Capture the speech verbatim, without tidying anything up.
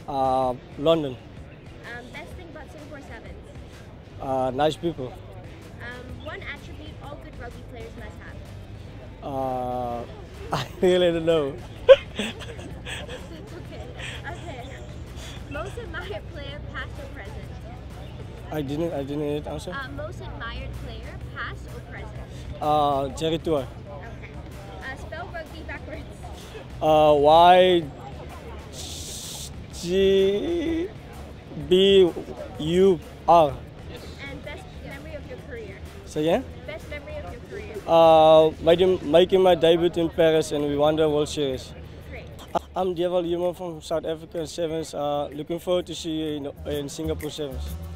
Uh, London. Um, best thing about Singapore Sevens. Uh, nice people. Um, one attribute all good rugby players must have. Uh, I really don't know. It's okay. Okay. Most admired player, past or present? I didn't. I didn't answer. Uh, most admired player, past or present? Uh, Jerry Tour. Okay. Uh, spell rugby backwards. Uh, Y G B U R. And best memory of your career. So yeah. Best memory of your career. Uh, making, making my debut in Paris and we won the World Series. Great. I'm Dewald from South African Sevens. Uh, looking forward to see you in, in Singapore Sevens.